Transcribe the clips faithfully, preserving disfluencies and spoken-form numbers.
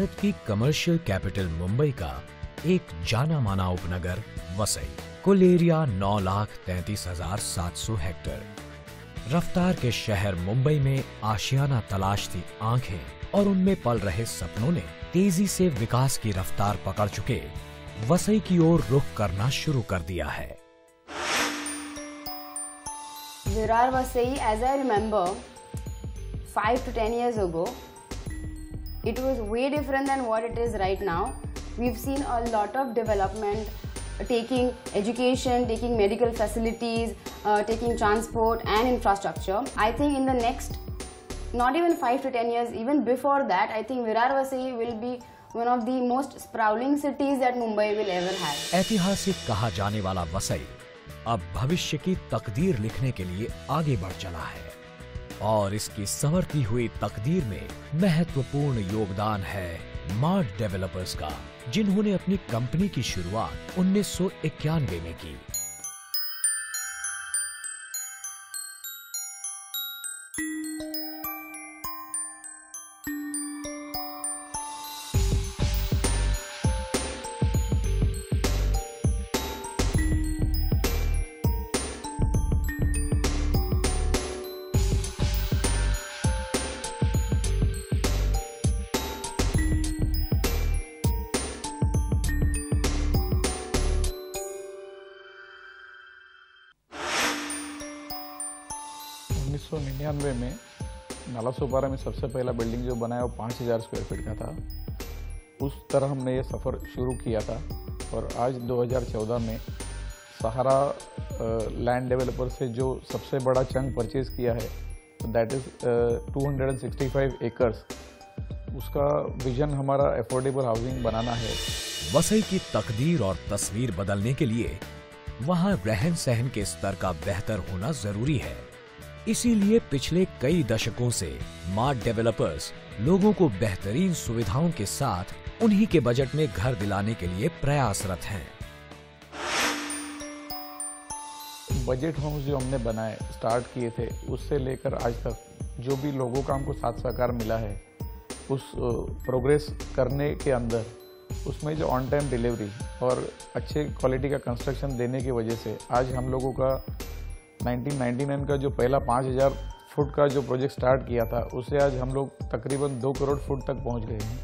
भारत की commercial capital Mumbai का एक जाना माना उपनगर वसई। कुल एरिया नौ लाख तैंतीस हजार सात सौ हेक्टेयर। रफ्तार के शहर मुंबई में आशियाना तलाश थी आंखें, और उनमें पल रहे सपनों ने तेजी से विकास की रफ्तार पकड़ चुके वसई की ओर रुख करना शुरू कर दिया है। Virar Vasai, as I remember, five to ten years ago, it was way different than what it is right now. We've seen a lot of development, taking education, taking medical facilities, uh, taking transport and infrastructure. I think in the next, not even five to ten years, even before that, I think Virar Vasai will be one of the most sprawling cities that Mumbai will ever have. ऐतिहासिक कहा जाने वाला वसई अब भविष्य की तकदीर लिखने के लिए आगे बढ़ चला है, और इसकी संवरती हुई तकदीर में महत्वपूर्ण योगदान है माड डेवलपर्स का, जिन्होंने अपनी कंपनी की शुरुआत उन्नीस सौ इक्यानवे में की। उन्नीस सौ निन्यानवे में नालासोपारा में सबसे पहला बिल्डिंग जो बनाया वो पाँच हज़ार स्क्वायर फीट का था। उस तरह हमने ये सफ़र शुरू किया था, और आज दो हज़ार चौदह में सहारा लैंड डेवलपर से जो सबसे बड़ा चंक परचेज किया है, that is two hundred sixty five acres. उसका विजन हमारा अफोर्डेबल हाउसिंग बनाना है। वसई की तकदीर और तस्वीर बदलने के लिए वहाँ रहन सहन के स्तर का बेहतर होना जरूरी है। इसीलिए पिछले कई दशकों से माड डेवलपर्स लोगों को बेहतरीन सुविधाओं के साथ उन्हीं के बजट में घर दिलाने के लिए प्रयासरत हैं। बजट होम्स जो हमने बनाए स्टार्ट किए थे, उससे लेकर आज तक जो भी लोगों का हमको साथ सहकार मिला है, उस प्रोग्रेस करने के अंदर उसमें जो ऑन टाइम डिलीवरी और अच्छे क्वालिटी का कंस्ट्रक्शन देने की वजह से आज हम लोगों का उन्नीस सौ निन्यानवे का जो पहला पाँच हज़ार फुट का जो प्रोजेक्ट स्टार्ट किया था, उससे आज हम लोग तकरीबन दो करोड़ फुट तक पहुंच गए हैं।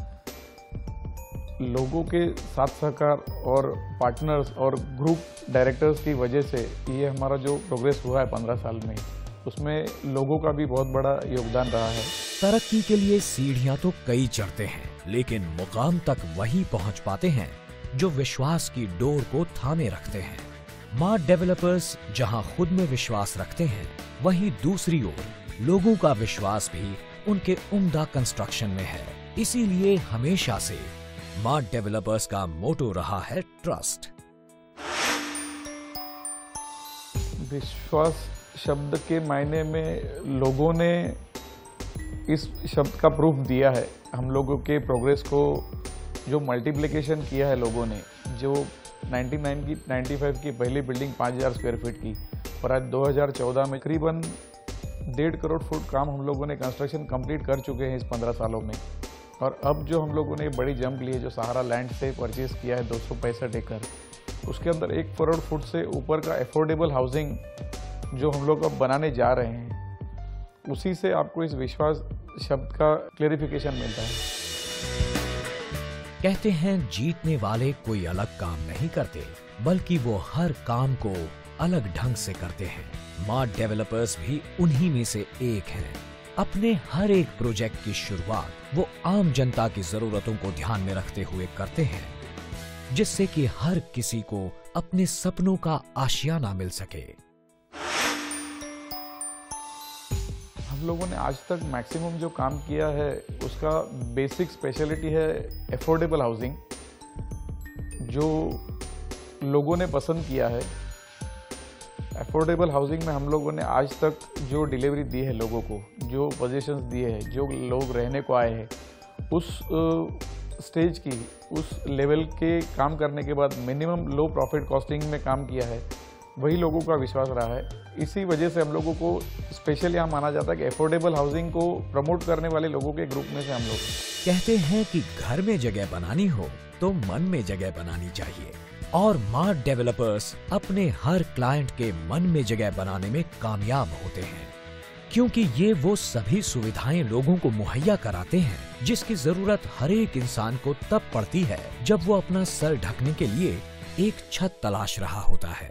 लोगों के साथ सहकार और पार्टनर्स और ग्रुप डायरेक्टर्स की वजह से ये हमारा जो प्रोग्रेस हुआ है पंद्रह साल में, उसमें लोगों का भी बहुत बड़ा योगदान रहा है। तरक्की के लिए सीढ़ियां तो कई चढ़ते हैं, लेकिन मुकाम तक वही पहुंच पाते हैं जो विश्वास की डोर को थामे रखते हैं। माड डेवलपर्स जहां खुद में विश्वास रखते हैं, वहीं दूसरी ओर लोगों का विश्वास भी उनके उम्दा कंस्ट्रक्शन में है। इसीलिए हमेशा से माड डेवलपर्स का मोटो रहा है ट्रस्ट। विश्वास शब्द के मायने में लोगों ने इस शब्द का प्रूफ दिया है। हम लोगों के प्रोग्रेस को जो मल्टीप्लिकेशन किया है लोगों ने, जो निन्यानवे की पचानवे की पहली बिल्डिंग पाँच हज़ार स्क्वायर फीट की, और आज दो हज़ार चौदह में करीबन डेढ़ करोड़ फुट काम हम लोगों ने कंस्ट्रक्शन कंप्लीट कर चुके हैं इस पंद्रह सालों में। और अब जो हम लोगों ने बड़ी जंप ली है, जो सहारा लैंड से परचेज किया है दो सौ पैंसठ एकड़, उसके अंदर एक करोड़ फुट से ऊपर का अफोर्डेबल हाउसिंग जो हम लोग अब बनाने जा रहे हैं, उसी से आपको इस विश्वास शब्द का क्लेरिफिकेशन मिलता है। कहते हैं जीतने वाले कोई अलग काम नहीं करते, बल्कि वो हर काम को अलग ढंग से करते हैं। माड डेवलपर्स भी उन्हीं में से एक हैं। अपने हर एक प्रोजेक्ट की शुरुआत वो आम जनता की जरूरतों को ध्यान में रखते हुए करते हैं, जिससे कि हर किसी को अपने सपनों का आशियाना मिल सके। हम लोगों ने आज तक मैक्सिमम जो काम किया है, उसका बेसिक स्पेशलिटी है अफोर्डेबल हाउसिंग, जो लोगों ने पसंद किया है। अफोर्डेबल हाउसिंग में हम लोगों ने आज तक जो डिलीवरी दी है लोगों को, जो पोजीशंस दिए हैं, जो लोग रहने को आए हैं, उस स्टेज की, उस लेवल के काम करने के बाद मिनिमम लो प्रॉफिट कॉस्टिंग में काम किया है, वही लोगों का विश्वास रहा है। इसी वजह से हम लोगों को स्पेशल यहाँ माना जाता है कि अफोर्डेबल हाउसिंग को प्रमोट करने वाले लोगों के ग्रुप में से हम लोग। कहते हैं कि घर में जगह बनानी हो तो मन में जगह बनानी चाहिए, और मार्ड डेवलपर्स अपने हर क्लाइंट के मन में जगह बनाने में कामयाब होते हैं, क्योंकि ये वो सभी सुविधाएं लोगों को मुहैया कराते हैं जिसकी जरूरत हर एक इंसान को तब पड़ती है जब वो अपना सर ढकने के लिए एक छत तलाश रहा होता है।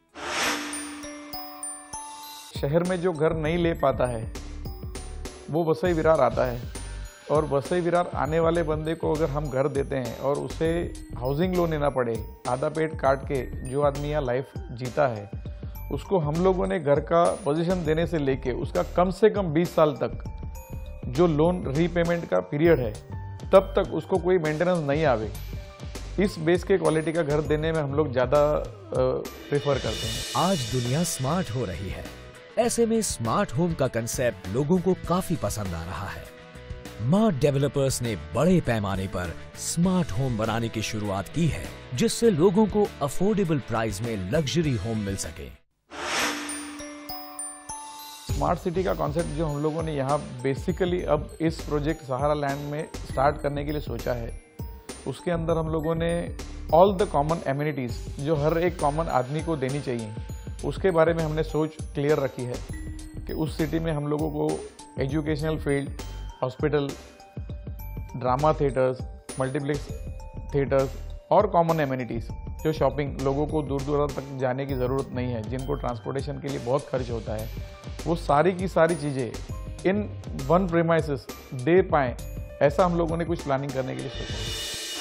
शहर में जो घर नहीं ले पाता है वो वसई विरार आता है, और वसई विरार आने वाले बंदे को अगर हम घर देते हैं और उसे हाउसिंग लोन लेना पड़े आधा पेट काट के, जो आदमी यहाँ लाइफ जीता है, उसको हम लोगों ने घर का पोजीशन देने से लेके उसका कम से कम बीस साल तक जो लोन रीपेमेंट का पीरियड है तब तक उसको कोई मेंटेनेंस नहीं आवे, इस बेस के क्वालिटी का घर देने में हम लोग ज़्यादा प्रेफर करते हैं। आज दुनिया स्मार्ट हो रही है, ऐसे में स्मार्ट होम का कंसेप्ट लोगों को काफी पसंद आ रहा है। मार्ड डेवलपर्स ने बड़े पैमाने पर स्मार्ट होम बनाने की शुरुआत की है, जिससे लोगों को अफोर्डेबल प्राइस में लग्जरी होम मिल सके। स्मार्ट सिटी का कॉन्सेप्ट जो हम लोगों ने यहाँ बेसिकली अब इस प्रोजेक्ट सहारा लैंड में स्टार्ट करने के लिए सोचा है, उसके अंदर हम लोगों ने ऑल द कॉमन एमिनिटीज जो हर एक कॉमन आदमी को देनी चाहिए, उसके बारे में हमने सोच क्लियर रखी है कि उस सिटी में हम लोगों को educational field, hospital, drama theatres, multiplex theatres और कॉमन एमिनिटीज़, जो शॉपिंग, लोगों को दूर दूर तक जाने की ज़रूरत नहीं है, जिनको ट्रांसपोर्टेशन के लिए बहुत खर्च होता है, वो सारी की सारी चीज़ें इन वन प्रीमाइसेस दे पाएँ, ऐसा हम लोगों ने कुछ प्लानिंग करने के लिए सोचा है।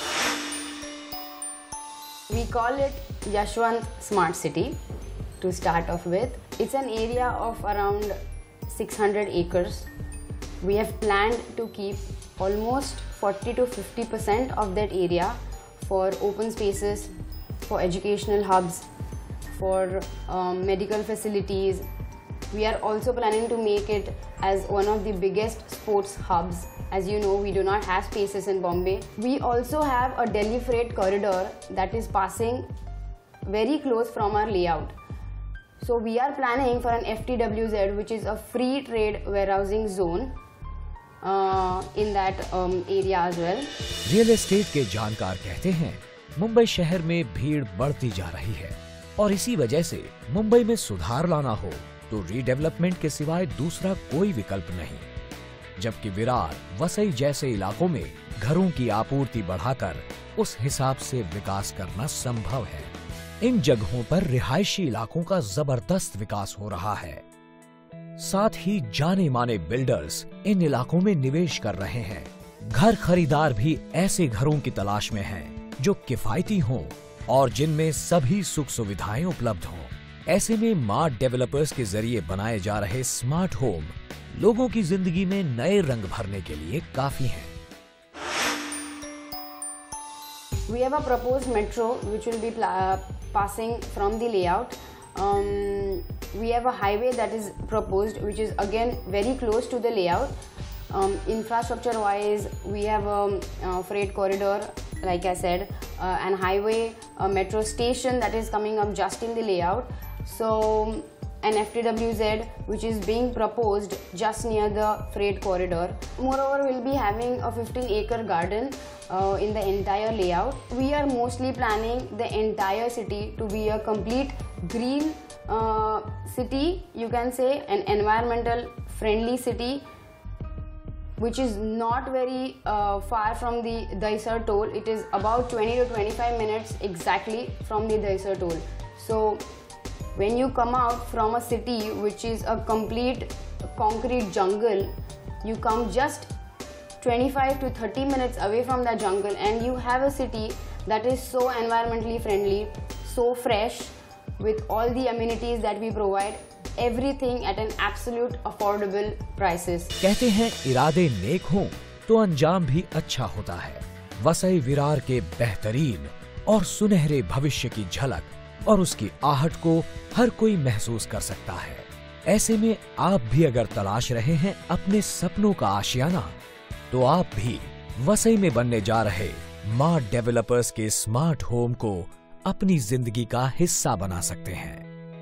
We call it Yashwant Smart City to start off with. It's an area of around six hundred acres. We have planned to keep almost forty to fifty percent of that area for open spaces, for educational hubs, for um, medical facilities. We are also planning to make it as one of the biggest sports hubs. As you know, we do not have spaces in Bombay. We also have a Delhi freight corridor that is passing very close from our layout. So we are planning for an F T W Z, which is a free trade warehousing zone uh, in that um, area as well. Real estate के जानकार कहते हैं, मुंबई शहर में भीड़ बढ़ती जा रही है और इसी वजह से मुंबई में सुधार लाना हो तो रीडेवलपमेंट के सिवाय दूसरा कोई विकल्प नहीं। जबकि विरार, वसई जैसे इलाकों में घरों की आपूर्ति बढ़ाकर उस हिसाब से विकास करना संभव है। इन जगहों पर रिहायशी इलाकों का जबरदस्त विकास हो रहा है। साथ ही जाने माने बिल्डर्स इन इलाकों में निवेश कर रहे हैं। घर खरीदार भी ऐसे घरों की तलाश में हैं जो किफायती हों और जिनमें सभी सुख सुविधाएं उपलब्ध हों। ऐसे में मार्ड डेवलपर्स के जरिए बनाए जा रहे स्मार्ट होम लोगों की जिंदगी में नए रंग भरने के लिए काफी हैं। We have a proposed metro which will be uh, passing from the layout. Um, we have a highway that is proposed, which is again very close to the layout. Um, infrastructure wise, we have a, a freight corridor, like I said, uh, and highway, a metro station that is coming up just in the layout. So an F T W Z which is being proposed just near the freight corridor. Moreover, we'll be having a fifteen acre garden uh, in the entire layout. We are mostly planning the entire city to be a complete green uh, city, you can say, an environmental friendly city, which is not very uh, far from the Dahisar toll. It is about twenty to twenty-five minutes exactly from the Dahisar toll. So when you come out from a city which is a complete concrete jungle, you come just twenty-five to thirty minutes away from that jungle and you have a city that is so environmentally friendly, so fresh, with all the amenities that we provide, everything at an absolute affordable prices. कहते हैं इरादे नेक हों तो अंजाम भी अच्छा होता है। वसई विरार के बेहतरीन और सुनहरे भविष्य की झलक और उसकी आहट को हर कोई महसूस कर सकता है। ऐसे में आप भी अगर तलाश रहे हैं अपने सपनों का आशियाना, तो आप भी वसई में बनने जा रहे मार्ड डेवलपर्स के स्मार्ट होम को अपनी जिंदगी का हिस्सा बना सकते हैं।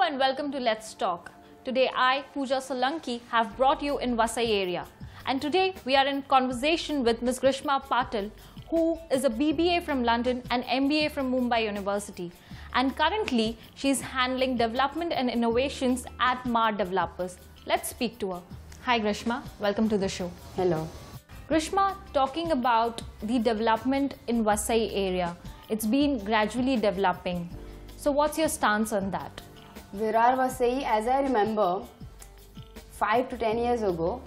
and welcome to Let's Talk. Today I, Pooja Solanki, have brought you in Vasai area. And today we are in conversation with Miz Grishma Patil, who is a B B A from London and M B A from Mumbai University. And currently she is handling development and innovations at M A A D Developers. Let's speak to her. Hi Grishma, welcome to the show. Hello. Grishma, talking about the development in Vasai area, it's been gradually developing. So what's your stance on that? Virar Vasai, as I remember, five to ten years ago,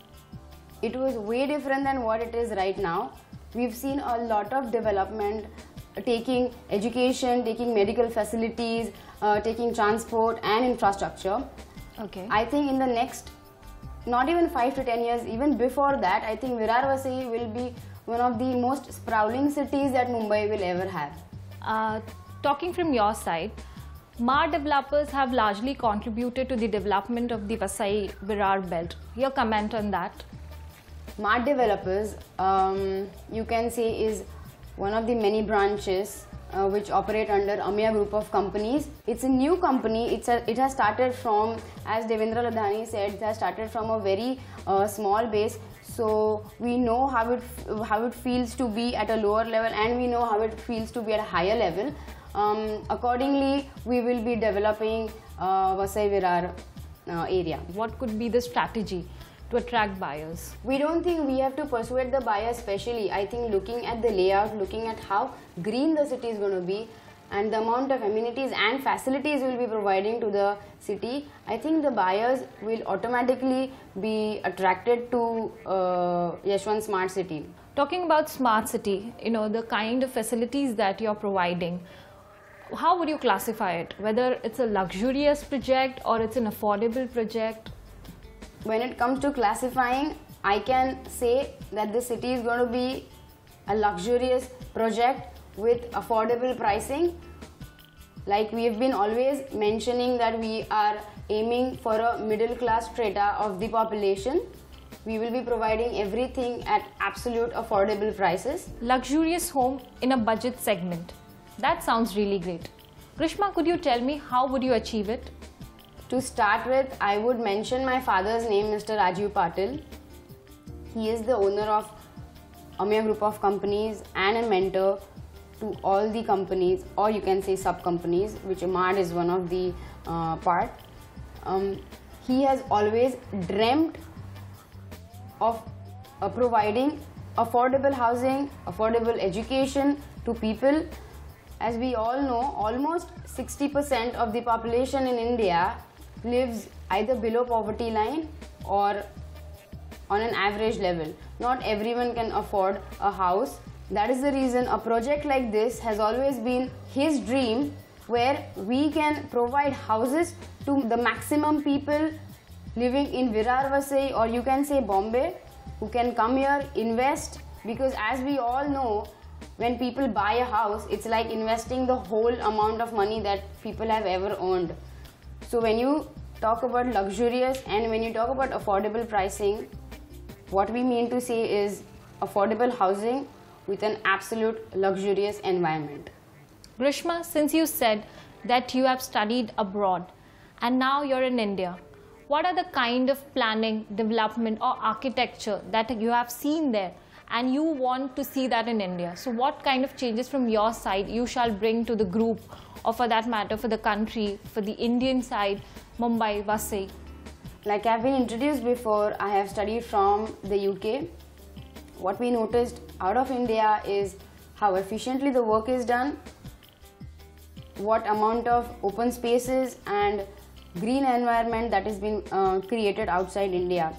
it was way different than what it is right now. We've seen a lot of development, taking education, taking medical facilities, uh, taking transport and infrastructure. Okay. I think in the next, not even five to ten years, even before that, I think Virar Vasai will be one of the most sprawling cities that Mumbai will ever have. Uh, talking from your side, M A A D developers have largely contributed to the development of the Vasai-Virar belt. Your comment on that? M A A D developers, um, you can say, is one of the many branches uh, which operate under Amya group of companies. It's a new company. It's a, it has started from, as Devendra Ladhani said, it has started from a very uh, small base. So we know how it how it feels to be at a lower level, and we know how it feels to be at a higher level. Um, accordingly, we will be developing uh, Vasai-Virar uh, area. What could be the strategy to attract buyers? We don't think we have to persuade the buyer specially. I think looking at the layout, looking at how green the city is going to be, and the amount of amenities and facilities we'll be providing to the city, I think the buyers will automatically be attracted to uh, Yashwant Smart City. Talking about smart city, you know, the kind of facilities that you're providing, how would you classify it? Whether it's a luxurious project or it's an affordable project? When it comes to classifying, I can say that the city is going to be a luxurious project with affordable pricing. Like we have been always mentioning that we are aiming for a middle class strata of the population. We will be providing everything at absolute affordable prices. Luxurious home in a budget segment. That sounds really great. Grishma, could you tell me how would you achieve it? To start with, I would mention my father's name, Mister Rajiv Patil. He is the owner of Amya group of companies and a mentor to all the companies, or you can say sub-companies, which M A A D is one of the uh, part. Um, he has always dreamt of uh, providing affordable housing, affordable education to people. As we all know, almost sixty percent of the population in India lives either below poverty line or on an average level. Not everyone can afford a house. That is the reason a project like this has always been his dream, where we can provide houses to the maximum people living in Virar Vasai, or you can say Bombay, who can come here, invest, because as we all know, when people buy a house, it's like investing the whole amount of money that people have ever earned. So when you talk about luxurious and when you talk about affordable pricing, what we mean to say is affordable housing with an absolute luxurious environment. Grishma, since you said that you have studied abroad and now you're in India, what are the kind of planning, development or architecture that you have seen there and you want to see that in India? So what kind of changes from your side you shall bring to the group, or for that matter for the country, for the Indian side, Mumbai, Vasai? Like I've been introduced before, I have studied from the U K. What we noticed out of India is how efficiently the work is done, what amount of open spaces and green environment that has been uh, created outside India.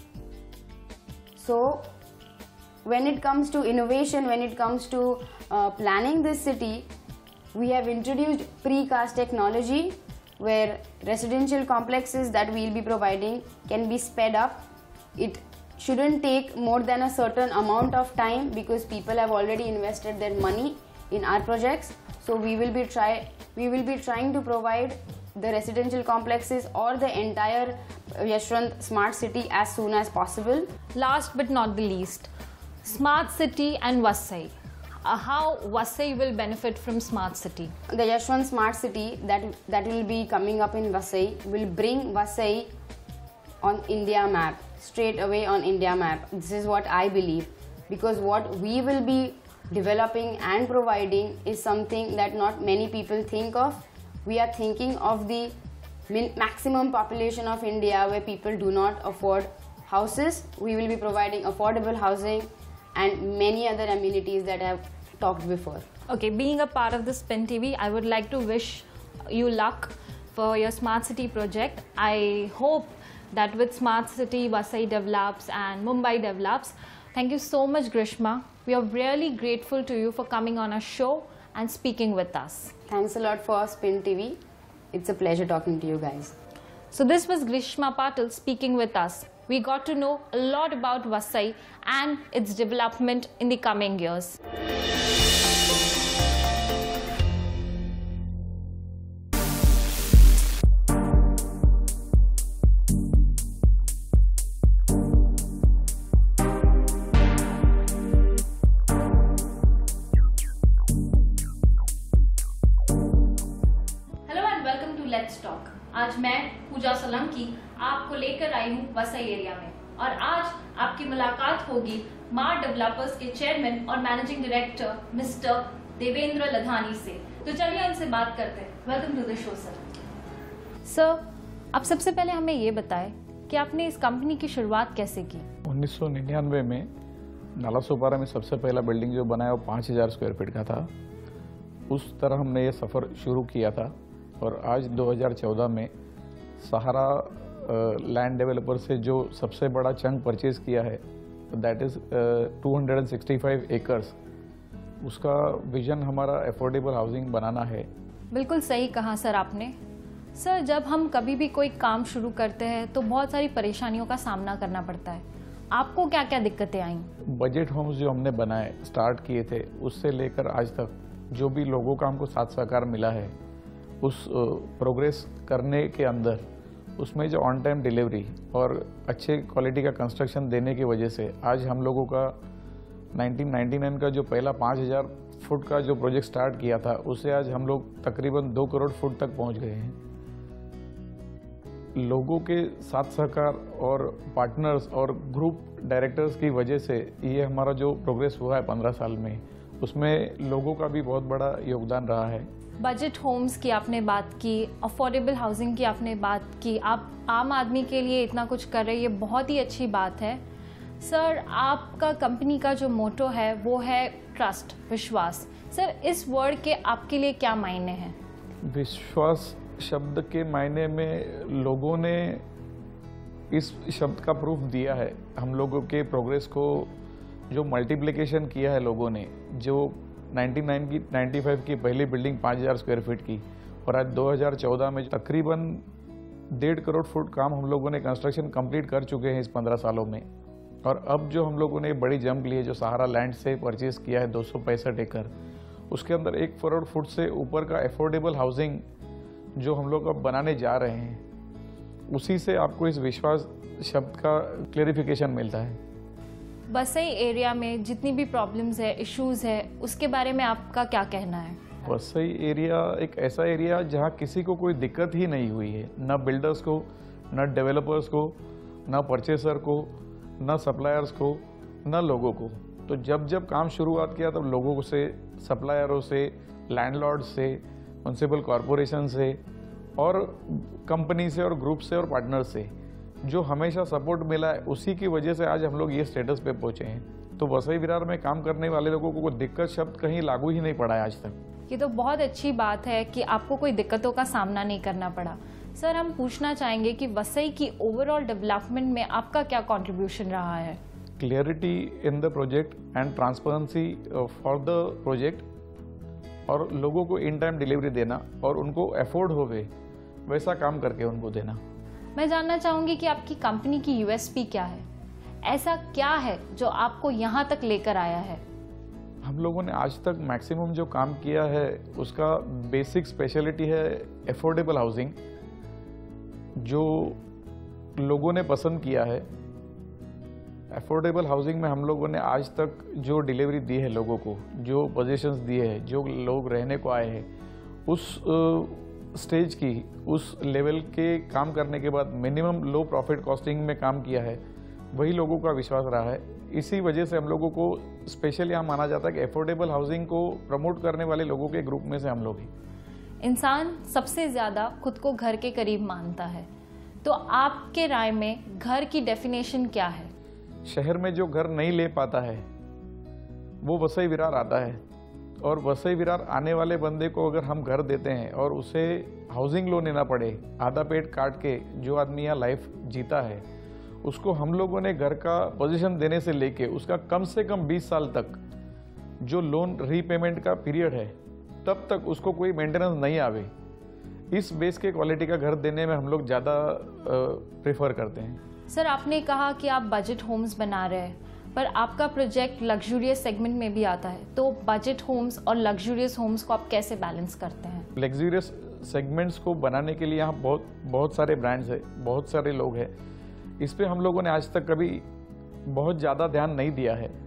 So when it comes to innovation, when it comes to uh, planning this city, we have introduced precast technology, where residential complexes that we will be providing can be sped up. It shouldn't take more than a certain amount of time because people have already invested their money in our projects. So we will be try we will be trying to provide the residential complexes or the entire Yashwant Smart City as soon as possible. Last but not the least, Smart City and Vasai. uh, how Vasai will benefit from smart city. The Yashwant Smart City that that will be coming up in Vasai will bring Vasai on India map, straight away on India map. This is what I believe, because what we will be developing and providing is something that not many people think of. We are thinking of the min maximum population of India where people do not afford houses. We will be providing affordable housing and many other amenities that I have talked before. Okay, being a part of the Spin T V, I would like to wish you luck for your smart city project. I hope that with smart city, Vasai develops and Mumbai develops. Thank you so much, Grishma. We are really grateful to you for coming on our show and speaking with us. Thanks a lot for Spin T V. It's a pleasure talking to you guys. So this was Grishma Patil speaking with us. We got to know a lot about Vasai and its development in the coming years. Let's talk. आज मैं पूजा सोलंकी आपको लेकर आई हूँ Vasai area में, और आज आपकी मुलाकात होगी माड डेवलपर्स के चेयरमैन और managing director mister Devendra Ladhani से। तो चलिए उनसे बात करते हैं। Welcome to the show sir. Sir, आप सबसे पहले हमें ये बताएं कि आपने इस कंपनी की शुरुआत कैसे की? उन्नीस सौ निन्यानवे में नालासोपारा में सबसे पहला बिल्डिंग जो बनाया वो पाँच हजार स्क्वायर फीट का था। उस तरह हमने ये सफ़र शुरू किया था, और आज दो हज़ार चौदह में सहारा लैंड डेवलपर से जो सबसे बड़ा चंक परचेज किया है, that is two hundred sixty five acres. उसका विजन हमारा अफोर्डेबल हाउसिंग बनाना है। बिल्कुल सही कहा सर आपने। सर, जब हम कभी भी कोई काम शुरू करते हैं तो बहुत सारी परेशानियों का सामना करना पड़ता है। आपको क्या क्या दिक्कतें आई? बजट होम्स जो हमने बनाए स्टार्ट किए थे, उससे लेकर आज तक जो भी लोगों का हमको साथ सहकार मिला है, उस प्रोग्रेस करने के अंदर उसमें जो ऑन टाइम डिलीवरी और अच्छे क्वालिटी का कंस्ट्रक्शन देने की वजह से आज हम लोगों का नाइनटीन नाइंटी नाइन का जो पहला पाँच हज़ार फुट का जो प्रोजेक्ट स्टार्ट किया था, उससे आज हम लोग तकरीबन दो करोड़ फुट तक पहुंच गए हैं। लोगों के साथ सहकार और पार्टनर्स और ग्रुप डायरेक्टर्स की वजह से ये हमारा जो प्रोग्रेस हुआ है पंद्रह साल में, उसमें लोगों का भी बहुत बड़ा योगदान रहा है। बजट होम्स की आपने बात की, अफोर्डेबल हाउसिंग की आपने बात की, आप आम आदमी के लिए इतना कुछ कर रहे हैं, ये बहुत ही अच्छी बात है। सर, आपका कंपनी का जो मोटो है वो है ट्रस्ट, विश्वास। सर, इस वर्ड के आपके लिए क्या मायने हैं? विश्वास शब्द के मायने में लोगों ने इस शब्द का प्रूफ दिया है। हम लोगों के प्रोग्रेस को जो मल्टीप्लिकेशन किया है लोगों ने, जो निन्यानवे की पहली बिल्डिंग पाँच हज़ार स्क्वायर फीट की, और आज दो हज़ार चौदह में तकरीबन डेढ़ करोड़ फुट काम हम लोगों ने कंस्ट्रक्शन कंप्लीट कर चुके हैं इस पंद्रह सालों में। और अब जो हम लोगों ने बड़ी जंप ली है, जो सहारा लैंड से परचेज किया है दो सौ पैंसठ एकड़, उसके अंदर एक करोड़ फुट से ऊपर का अफोर्डेबल हाउसिंग जो हम लोग अब बनाने जा रहे हैं, उसी से आपको इस विश्वास शब्द का क्लेरिफिकेशन मिलता है। वसई एरिया में जितनी भी प्रॉब्लम्स है, इश्यूज है, उसके बारे में आपका क्या कहना है? वसई एरिया एक ऐसा एरिया जहां किसी को कोई दिक्कत ही नहीं हुई है, न बिल्डर्स को, न डेवलपर्स को, न परचेसर को, न सप्लायर्स को, न लोगों को। तो जब जब काम शुरुआत किया तब लोगों से, सप्लायरों से, लैंडलॉर्ड से, म्युनिसिपल कॉरपोरेशन से और कंपनी से और ग्रुप से और पार्टनर से जो हमेशा सपोर्ट मिला है, उसी की वजह से आज हम लोग ये स्टेटस पे पहुंचे हैं। तो वसई विरार में काम करने वाले लोगों को कोई दिक्कत शब्द कहीं लागू ही नहीं पड़ा है आज तक। ये तो बहुत अच्छी बात है कि आपको कोई दिक्कतों का सामना नहीं करना पड़ा। सर, हम पूछना चाहेंगे कि वसई की ओवरऑल डेवलपमेंट में आपका क्या कॉन्ट्रीब्यूशन रहा है? Clarity in the project and transparency for the project, और लोगों को इन टाइम डिलीवरी देना और उनको अफोर्ड होवे वैसा काम करके उनको देना। मैं जानना चाहूंगी कि आपकी कंपनी की यूएसपी क्या है? ऐसा क्या है जो आपको यहाँ तक लेकर आया है? हम लोगों ने आज तक मैक्सिमम जो काम किया है उसका बेसिक स्पेशलिटी है अफोर्डेबल हाउसिंग, जो लोगों ने पसंद किया है। अफोर्डेबल हाउसिंग में हम लोगों ने आज तक जो डिलीवरी दी है लोगों को, जो पोजीशंस दिए हैं, जो लोग रहने को आए हैं, उस स्टेज की, उस लेवल के काम करने के बाद मिनिमम लो प्रॉफिट कॉस्टिंग में काम किया है, वही लोगों का विश्वास रहा है। इसी वजह से हम लोगों को स्पेशल यहाँ माना जाता है कि अफोर्डेबल हाउसिंग को प्रमोट करने वाले लोगों के ग्रुप में से हम लोग ही। इंसान सबसे ज़्यादा खुद को घर के करीब मानता है, तो आपके राय में घर की डेफिनेशन क्या है? शहर में जो घर नहीं ले पाता है वो वसई विरार आता है, और वसई विरार आने वाले बंदे को अगर हम घर देते हैं और उसे हाउसिंग लोन लेना पड़े, आधा पेट काट के जो आदमी यहाँ लाइफ जीता है, उसको हम लोगों ने घर का पोजीशन देने से लेके उसका कम से कम बीस साल तक जो लोन रीपेमेंट का पीरियड है, तब तक उसको कोई मेंटेनेंस नहीं आवे, इस बेस के क्वालिटी का घर देने में हम लोग ज़्यादा प्रेफर करते हैं। सर, आपने कहा कि आप बजट होम्स बना रहे हैं, पर आपका प्रोजेक्ट लग्जूरियस सेगमेंट में भी आता है, तो बजट होम्स और लग्जूरियस होम्स को आप कैसे बैलेंस करते हैं? लग्जूरियस सेगमेंट्स को बनाने के लिए यहाँ बहुत बहुत सारे ब्रांड्स हैं, बहुत सारे लोग हैं। इस पे हम लोगों ने आज तक कभी बहुत ज़्यादा ध्यान नहीं दिया है।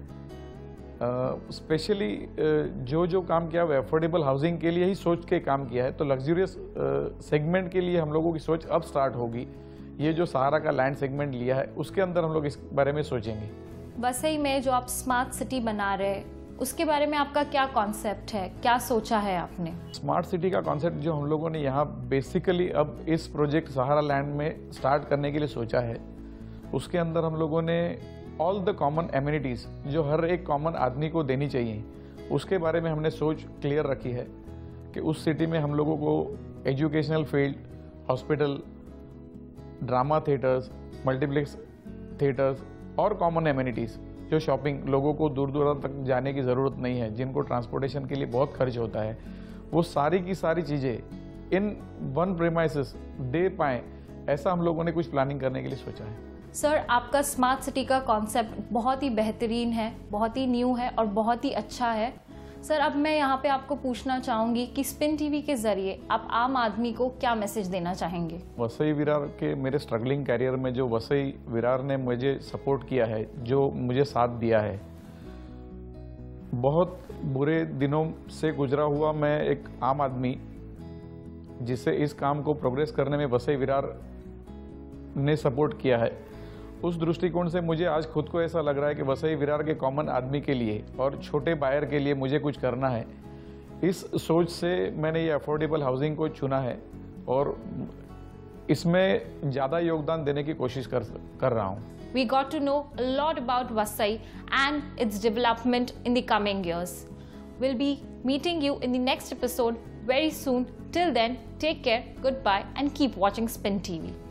स्पेशली uh, uh, जो जो काम किया वो अफोर्डेबल हाउसिंग के लिए ही सोच के काम किया है, तो लग्जूरियस सेगमेंट uh, के लिए हम लोगों की सोच अब स्टार्ट होगी। ये जो सहारा का लैंड सेगमेंट लिया है उसके अंदर हम लोग इस बारे में सोचेंगे। वसई में जो आप स्मार्ट सिटी बना रहे हैं, उसके बारे में आपका क्या कॉन्सेप्ट है, क्या सोचा है आपने? स्मार्ट सिटी का कॉन्सेप्ट जो हम लोगों ने यहाँ बेसिकली अब इस प्रोजेक्ट सहारा लैंड में स्टार्ट करने के लिए सोचा है, उसके अंदर हम लोगों ने ऑल द कॉमन एमिनिटीज़ जो हर एक कॉमन आदमी को देनी चाहिए, उसके बारे में हमने सोच क्लियर रखी है कि उस सिटी में हम लोगों को educational field, hospital, drama theatres, multiplex theatres और कॉमन एमिनिटीज़, जो शॉपिंग, लोगों को दूर दूर तक जाने की ज़रूरत नहीं है, जिनको ट्रांसपोर्टेशन के लिए बहुत खर्च होता है, वो सारी की सारी चीज़ें इन वन प्रीमाइसेस दे पाएँ, ऐसा हम लोगों ने कुछ प्लानिंग करने के लिए सोचा है। सर, आपका स्मार्ट सिटी का कॉन्सेप्ट बहुत ही बेहतरीन है, बहुत ही न्यू है और बहुत ही अच्छा है। सर, अब मैं यहाँ पे आपको पूछना चाहूँगी कि स्पिन टीवी के ज़रिए आप आम आदमी को क्या मैसेज देना चाहेंगे? वसई विरार के मेरे स्ट्रगलिंग कैरियर में जो वसई विरार ने मुझे सपोर्ट किया है, जो मुझे साथ दिया है, बहुत बुरे दिनों से गुजरा हुआ मैं एक आम आदमी, जिसे इस काम को प्रोग्रेस करने में वसई विरार ने सपोर्ट किया है, उस दृष्टिकोण से मुझे आज खुद को ऐसा लग रहा है कि वसई विरार के कॉमन आदमी के लिए और छोटे बायर के लिए मुझे कुछ करना है। इस सोच से मैंने ये अफोर्डेबल हाउसिंग को चुना है और इसमें ज़्यादा योगदान देने की कोशिश कर कर रहा हूँ। We got to know a lot about Vasai and its development in the coming years. We'll be meeting you in the next episode very soon. Till then, take care, goodbye and keep watching Spin T V.